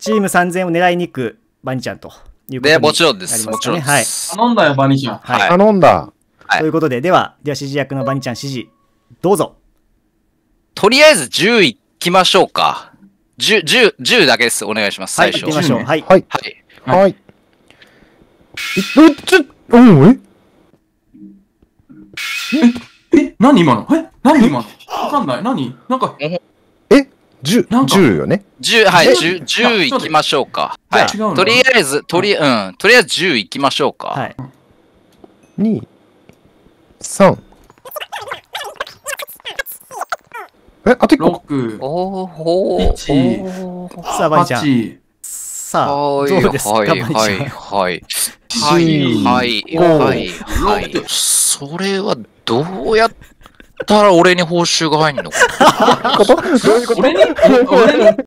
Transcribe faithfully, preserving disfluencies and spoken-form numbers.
チームさんぜんを狙いに行くバニちゃんということにで、もちろんでなりす。もちますかね。はい。 ろんです。 頼んだよ、バニちゃん。 はい。 はい頼んだ。 はいということで、では、では指示役のバニちゃん指示、どうぞ。 とりあえずじゅういきましょうか。じゅう、じゅう、じゅうだけです。お願いします。 はい、 最初。 行ってみましょう。 じゅうねはい。 はい。 はい。 はい。え、え、ちょ、うん、ええ、何今のえ何今のわかんない。何なんか、 え、じゅう、 なんかじゅうよね。 じゅう、はい、 えじゅう、じゅういきましょうか。 じゃあはい。 違うんだとりあえず、とり、うん、とりあえずじゅういきましょうか。 はい。 に、さん。え、あといっこ。 ろく、 おーほー。 一おーさあ、バニちゃん。 はち、 さあ、 はい、 どうですか、 はい、 バニちゃん。 はい、はい。はい、 四はい、 五はい、はい六。 それは、どうやったら俺に報酬が入んのか。 ことどういうこと俺に俺に